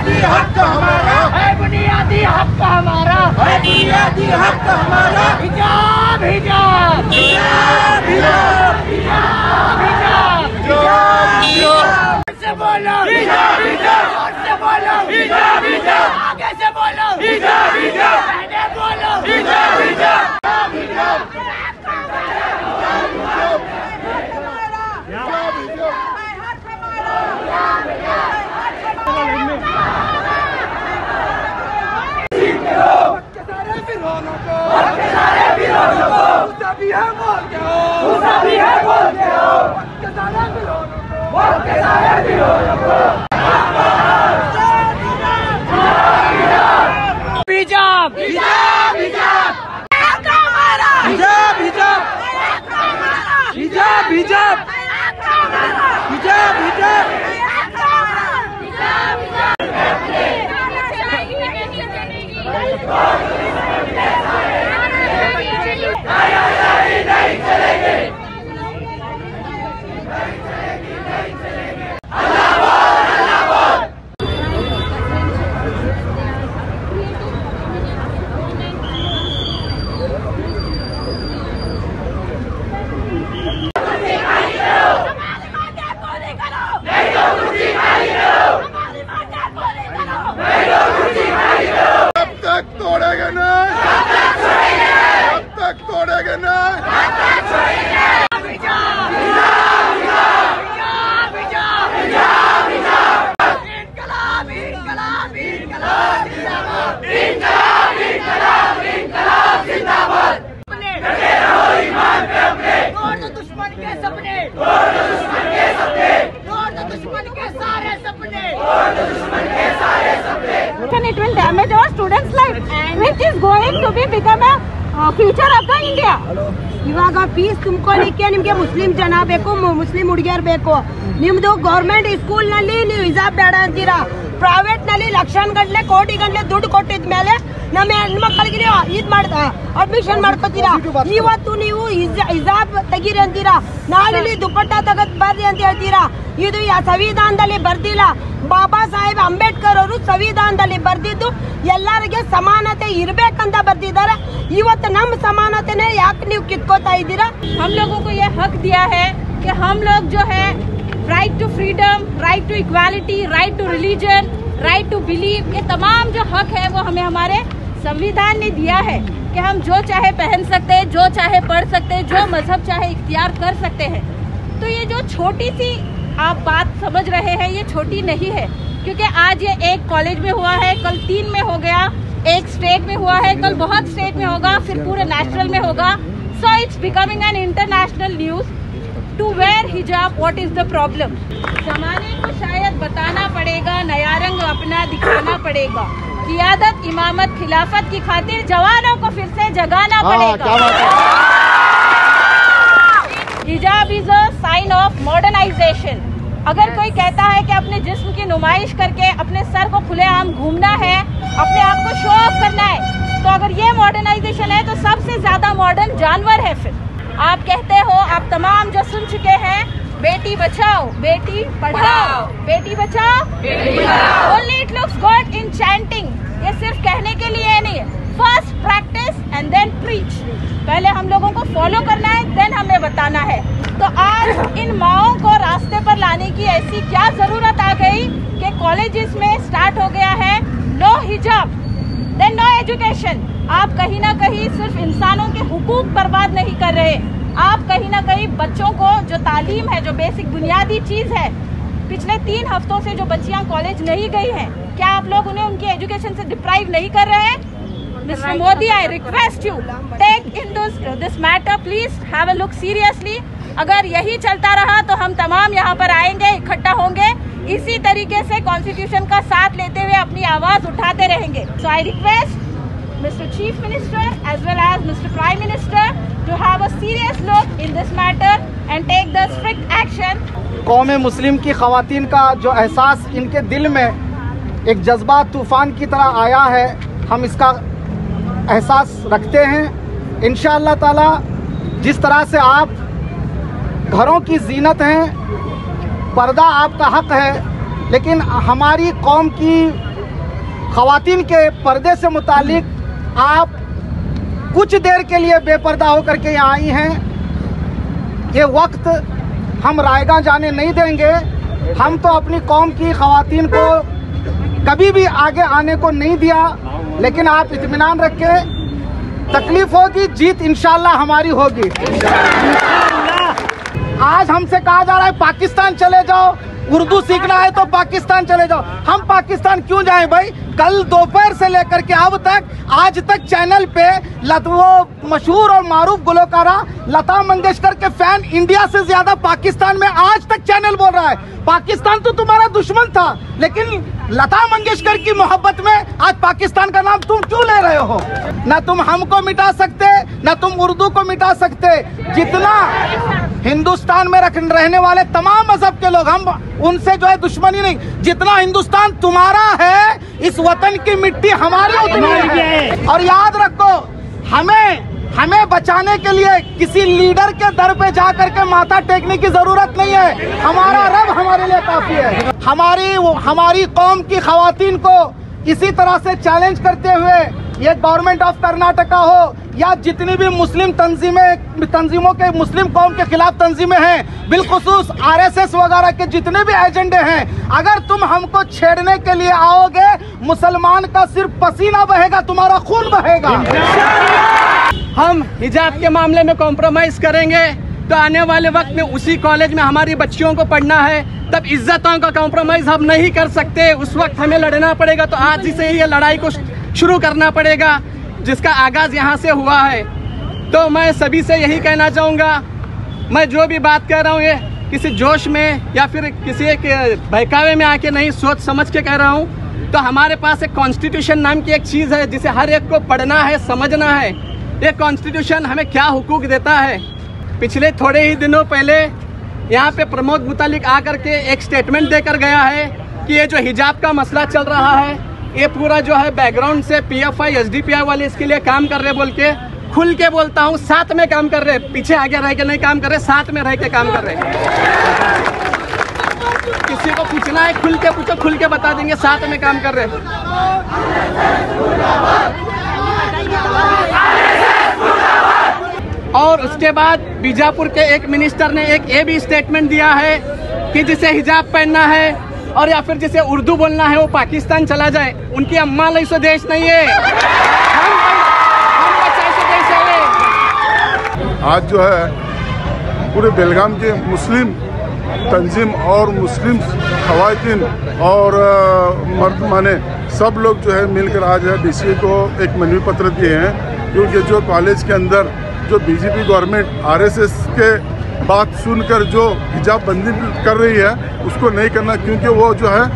बुनियादी हक हमारा है, बुनियादी हक हमारा है, बुनियादी हक हमारा। हिजाब हिजाब हिजाब हिजाब हिजाब हिजाब हिजाब से बोलो, हिजाब हिजाब से बोलो, हिजाब हिजाब आगे से बोलो, हिजाब हिजाब पहले बोलो, हिजाब हिजाब हिजाब हिजाब हिजाब हिजाब हिजाब हिजाब हिजाब हिजाब हिजाब हिजाब तोड़ेगा नहीं, अब तक तोड़ेगा नहीं। दुश्मन के सपने, दुश्मन के सपने, दुश्मन के सारे सपने, दुश्मन के सारे सपने। It will damage our students' life, which is going to be become a future of the India. ಇವಾಗ ಫೀಸ್ ತುಂಬಿಕೊಳ್ಳಿಕ್ಕೆ ನಿಮ್ಗೆ ಮುಸ್ಲಿಂ ಜನ ಬೇಕು, ಮುಸ್ಲಿಂ ಹುಡುಗಿಯರ್ ಬೇಕು. ನಿಮ್ದು ಗೌರ್ಮೆಂಟ್ ಸ್ಕೂಲ್ ನಲ್ಲಿ ನೀವು ಹಿಜಾಬ್ ಬೇಡ ಅಂತೀರಾ, ಪ್ರೈವೇಟ್ ನಲ್ಲಿ ಲಕ್ಷಾನ್ಗಟ್ಲೆ ಕೋಟಿ ಗಂಟ್ಲೆ ದುಡ್ಡು ಕೊಟ್ಟಿದ ಮೇಲೆ ನಮ್ಮ ಹೆಣ್ಮಕ್ಳಿಗೆ ನೀವು ಇದ್ ಅಡ್ಮಿಷನ್ ಮಾಡ್ಕೋತೀರಾ. ಇವತ್ತು ನೀವು ಹಿಜಾಬ್ ತೆಗೀರಿ ಅಂತೀರಾ, ನಾಳೆ ದುಪ್ಪಟ್ಟ ತಗದ್ ಬರ್ರಿ ಅಂತ ಹೇಳ್ತೀರಾ. ಇದು ಸಂವಿಧಾನದಲ್ಲಿ ಬರ್ದಿಲ್ಲ. ಬಾಬಾ ಸಾಹೇಬ್ ಅಂಬೇಡ್ಕರ್ ಅವರು ಸಂವಿಧಾನದಲ್ಲಿ ಬರ್ದಿದ್ದು ಎಲ್ಲರಿಗೆ ಸಮಾನತೆ ಇರ್ಬೇಕಂತ ಬರ್ದಿದ್ದಾರೆ. ಇವತ್ತು ನಮ್ಮ ಸಮಾನತೆನೇ ಯಾಕೆ ನೀವು ಕಿತ್ಕೋತಾ ಇದ್ದೀರಾ? हम लोगों को ये हक दिया है कि हम लोग जो है right to freedom, right to equality, right to religion, right to believe, ये तमाम जो हक है वो हमें हमारे संविधान ने दिया है कि हम जो चाहे पहन सकते हैं, जो चाहे पढ़ सकते हैं, जो मजहब चाहे इख्तियार कर सकते हैं। तो ये जो छोटी सी आप बात समझ रहे हैं, ये छोटी नहीं है, क्योंकि आज ये एक कॉलेज में हुआ है, कल 3 में हो गया, एक स्टेट में हुआ है, कल बहुत स्टेट में होगा, फिर पूरे नेशनल में होगा. So it's becoming an international news to wear hijab. What is the problem? ज़माने को शायद बताना पड़ेगा, नया रंग अपना दिखाना पड़ेगा. क़ियादत, इमामत, खिलाफत की खातिर जवानों को फिर से जगाना पड़ेगा. हिजाब is a sign of modernization. अगर कोई कहता है कि अपने जिस्म की नुमाइश करके अपने सर को खुलेआम घूमना है, अपने आप को शो ऑफ करना है, तो अगर ये मॉडर्नाइजेशन है तो सबसे ज्यादा मॉडर्न जानवर है. फिर आप कहते हो, आप तमाम जो सुन चुके हैं, Beti Bachao Beti Padhao, Beti Bachao Beti Padhao. Only it looks good in chanting. ये सिर्फ कहने के लिए नहीं है. First practice and then preach. पहले हम लोगों को फॉलो करना है, देन हमें बताना है. तो आज इन माओं को रास्ते पर लाने की ऐसी क्या जरूरत आ गई कि कॉलेजेस में स्टार्ट हो गया है नो हिजाब देन नो एजुकेशन. आप कहीं ना कहीं सिर्फ इंसानों के हुकूक बर्बाद नहीं कर रहे, आप कहीं ना कहीं बच्चों को जो तालीम है, जो बेसिक बुनियादी चीज है, पिछले 3 हफ्तों से जो बच्चियां कॉलेज नहीं गई हैं, क्या आप लोग उन्हें उनकी एजुकेशन से डिप्राइव नहीं कर रहे हैं? Mr. Modi, I request you, take in this matter, please have a look seriously. अगर यही चलता रहा तो हम तमाम यहाँ पर आएंगे, इकट्ठा होंगे, इसी तरीके से कॉन्स्टिट्यूशन का साथ लेते हुए अपनी आवाज उठाते रहेंगे. So I request Mr. Chief Minister as well as Mr. Prime Minister to have a serious look in this matter and take the strict action. कौम मुस्लिम की ख़वातीन का जो एहसास इनके दिल में एक जज्बा तूफ़ान की तरह आया है, हम इसका एहसास रखते हैं. इंशाअल्लाह ताला जिस तरह से आप घरों की जीनत हैं, पर्दा आपका हक है, लेकिन हमारी कौम की ख़वातीन के पर्दे से मुतालिक आप कुछ देर के लिए बेपर्दा होकर के यहाँ आई हैं। ये वक्त हम रायगा जाने नहीं देंगे। हम तो अपनी कौम की ख़वातीन को कभी भी आगे आने को नहीं दिया, लेकिन आप इत्मीनान रखें, तकलीफ होगी, जीत इंशाल्लाह हमारी होगी। आज हमसे कहा जा रहा है पाकिस्तान चले जाओ, उर्दू सीखना है तो पाकिस्तान चले जाओ। हम पाकिस्तान क्यों जाएं भाई? कल दोपहर से लेकर के अब तक आज तक चैनल पे वो मशहूर और मारूफ गुलकारा लता मंगेशकर के फैन इंडिया से ज्यादा पाकिस्तान में आज तक चैनल बोल रहा है। पाकिस्तान तो तुम्हारा दुश्मन था, लेकिन लता मंगेशकर की मोहब्बत में आज पाकिस्तान का नाम तुम क्यों ले रहे हो? ना तुम हमको मिटा सकते, ना तुम उर्दू को मिटा सकते। जितना हिंदुस्तान में रहने वाले तमाम मजहब के लोग, हम उनसे जो है दुश्मनी नहीं, जितना हिंदुस्तान तुम्हारा है, इस वतन की मिट्टी हमारी उतनी है। और याद रखो, हमें बचाने के लिए किसी लीडर के दर पे जा करके माथा टेकने की जरूरत नहीं है। हमारा रब हमारे लिए काफी है। हमारी कौम की ख़वातीन को इसी तरह से चैलेंज करते हुए ये गवर्नमेंट ऑफ कर्नाटका हो या जितनी भी मुस्लिम तंजीमों के मुस्लिम कौम के खिलाफ तंजीमें हैं, बिलखुसूस RSS वगैरह के जितने भी एजेंडे हैं, अगर तुम हमको छेड़ने के लिए आओगे, मुसलमान का सिर्फ पसीना बहेगा, तुम्हारा खून बहेगा। हम हिजाब के मामले में कॉम्प्रोमाइज करेंगे तो आने वाले वक्त में उसी कॉलेज में हमारी बच्चियों को पढ़ना है, तब इज्जतों का कॉम्प्रोमाइज हम नहीं कर सकते। उस वक्त हमें लड़ना पड़ेगा। तो आज ही से ही ये लड़ाई को शुरू करना पड़ेगा, जिसका आगाज यहाँ से हुआ है। तो मैं सभी से यही कहना चाहूँगा, मैं जो भी बात कह रहा हूँ ये किसी जोश में या फिर किसी एक बहकावे में आके नहीं, सोच समझ के कह रहा हूँ। तो हमारे पास एक कॉन्स्टिट्यूशन नाम की एक चीज़ है जिसे हर एक को पढ़ना है, समझना है। ये कॉन्स्टिट्यूशन हमें क्या हुकूक देता है। पिछले थोड़े ही दिनों पहले यहाँ पे प्रमोद मुतालिक आकर के एक स्टेटमेंट देकर गया है कि ये जो हिजाब का मसला चल रहा है, ये पूरा जो है बैकग्राउंड से PFI SDPI वाले इसके लिए काम कर रहे, बोल के खुल के बोलता हूँ, साथ में काम कर रहे, पीछे आगे रह के नहीं काम कर रहे, साथ में रह के काम कर रहे। किसी को पूछना है खुल के पूछो, खुल के बता देंगे, साथ में काम कर रहे। और उसके बाद बीजापुर के एक मिनिस्टर ने एक ये भी स्टेटमेंट दिया है कि जिसे हिजाब पहनना है और या फिर जिसे उर्दू बोलना है वो पाकिस्तान चला जाए। उनकी अम्मा लई सो देश नहीं है, हम बचाए सो देश है। आज जो है पूरे बेलगाम के मुस्लिम तंजीम और मुस्लिम ख़वातीन और मर्द माने सब लोग जो है मिलकर आज है DCA को एक मनवी पत्र दिए हैं, क्योंकि जो कॉलेज के अंदर जो BJP गवर्नमेंट RSS के बात सुनकर जो हिजाब बंदी कर रही है उसको नहीं करना, क्योंकि वो जो है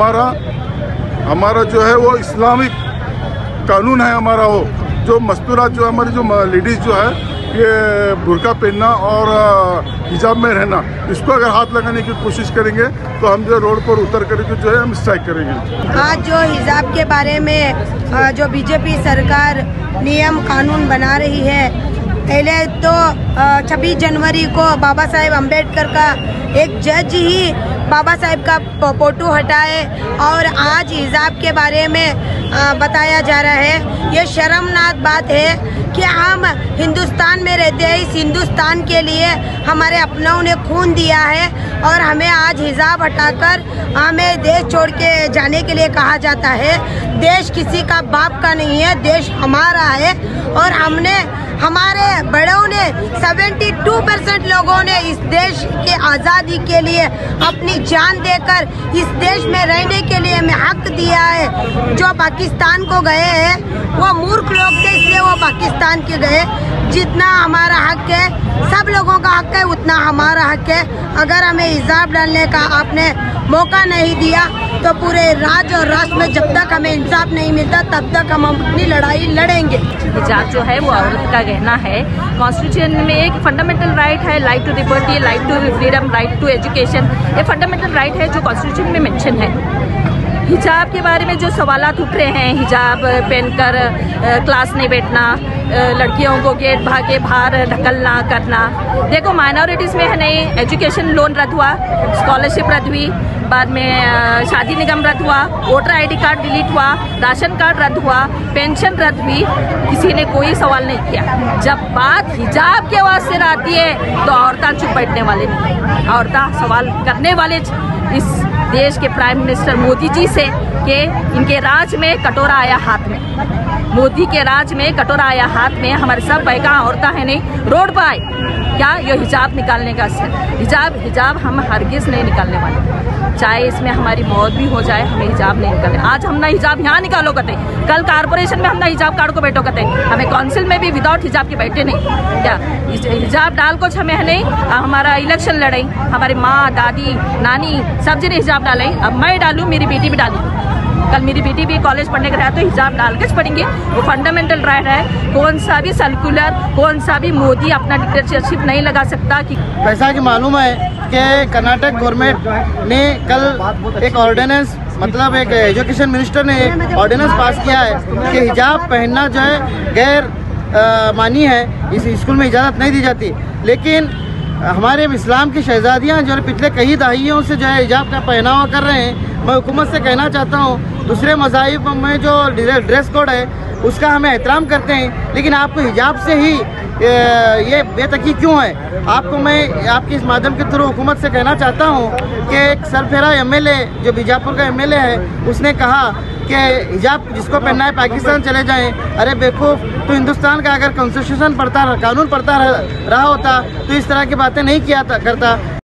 हमारा जो है वो इस्लामिक कानून है हमारा। वो जो मस्तूरात जो हमारी जो लेडीज़ जो है ये बुर्का पहनना और हिजाब में रहना, इसको अगर हाथ लगाने की कोशिश करेंगे तो हम जो रोड पर उतर करके जो है हम स्ट्राइक करेंगे। आज जो हिजाब के बारे में जो BJP सरकार नियम कानून बना रही है, पहले तो 26 जनवरी को बाबा साहेब अम्बेडकर का एक जज ही बाबा साहेब का फोटो हटाए और आज हिजाब के बारे में बताया जा रहा है। ये शर्मनाक बात है कि हम हिंदुस्तान में रहते हैं, इस हिंदुस्तान के लिए हमारे अपनों ने खून दिया है और हमें आज हिजाब हटाकर हमें देश छोड़ के जाने के लिए कहा जाता है। देश किसी का बाप का नहीं है, देश हमारा है और हमारे बड़ों ने 72% लोगों ने इस देश के आज़ादी के लिए अपनी जान देकर इस देश में रहने के लिए हमें हक दिया है। जो पाकिस्तान को गए हैं वो मूर्ख लोग थे, इसलिए वो पाकिस्तान के गए। जितना हमारा हक है, सब लोगों का हक है, उतना हमारा हक है। अगर हमें हिजाब डालने का आपने मौका नहीं दिया तो पूरे राज्य और राष्ट्र में जब तक हमें इंसाफ नहीं मिलता तब तक हम अपनी लड़ाई लड़ेंगे। हिजाब जो है वो औरत का गहना है। कॉन्स्टिट्यूशन में एक फंडामेंटल राइट है, light to liberty, light to freedom, right to education. ये फंडामेंटल राइट है जो कॉन्स्टिट्यूशन में मेंशन है। हिजाब के बारे में जो सवालात उठ रहे हैं, हिजाब पहनकर क्लास नहीं बैठना, लड़कियों को गेट भागे बाहर ढकलना करना। देखो माइनॉरिटीज़ में है नहीं, एजुकेशन लोन रद्द हुआ, स्कॉलरशिप रद्द हुई, बाद में शादी निगम रद्द हुआ, वोटर आईडी कार्ड डिलीट हुआ, राशन कार्ड रद्द हुआ, पेंशन रद्द हुई, किसी ने कोई सवाल नहीं किया। जब बात हिजाब के वास्ते आती है तो औरतें चुप बैठने वाले नहीं, औरतें सवाल करने वाले इस देश के प्राइम मिनिस्टर मोदी जी से कि इनके राज में कटोरा आया हाथ में, मोदी के राज में कटोरा आया हाथ में, हमारे सब बहका औरतें हैं नहीं रोड पर आए क्या ये हिजाब निकालने का असर। हिजाब हम हरगिज़ नहीं निकालने वाले, चाहे इसमें हमारी मौत भी हो जाए, हमें हिजाब नहीं निकालने। आज हम ना हिजाब यहाँ निकालो कहते, कल कारपोरेशन में हम ना हिजाब कार्ड को बैठो कहते, हमें काउंसिल में भी विदाउट हिजाब के बैठे नहीं। क्या हिजाब डाल कुछ हमें है नहीं, हमारा इलेक्शन लड़ाई, हमारी माँ दादी नानी सब जने हिजाब डालें, अब मैं डालूँ, मेरी बेटी भी डाली, कल मेरी बेटी भी कॉलेज पढ़ने का रहा तो हिजाब डाल के पढ़ेंगे, वो फंडामेंटल राइट है। कौन सा भी सर्कुलर, कौन सा भी मोदी अपना डिक्टेटरशिप नहीं लगा सकता। कि पैसा की मालूम है कि कर्नाटक गवर्नमेंट ने कल एक ऑर्डिनेंस, मतलब एक एजुकेशन मिनिस्टर ने एक ऑर्डिनेंस पास किया है कि हिजाब पहनना जो है गैर मानी है, इस स्कूल में इजाज़त नहीं दी जाती। लेकिन हमारे इस्लाम की शहजादियाँ जो पिछले कई दहाइयों से जो है हिजाब का पहनावा कर रहे हैं, मैं हुकूमत से कहना चाहता हूँ दूसरे मज़ाहिब में जो ड्रेस कोड है उसका हमें एहतराम करते हैं, लेकिन आपको हिजाब से ही ये बेतकी क्यों है। आपको मैं आपके इस माध्यम के थ्रू हुकूमत से कहना चाहता हूँ कि एक सरफेरा एमएलए जो बीजापुर का एमएलए है, उसने कहा कि हिजाब जिसको पहनना है पाकिस्तान चले जाएं। अरे बेवकूफ़, तो हिंदुस्तान का अगर कॉन्स्टिट्यूशन पढ़ता, कानून पढ़ता रहा होता तो इस तरह की बातें नहीं किया करता।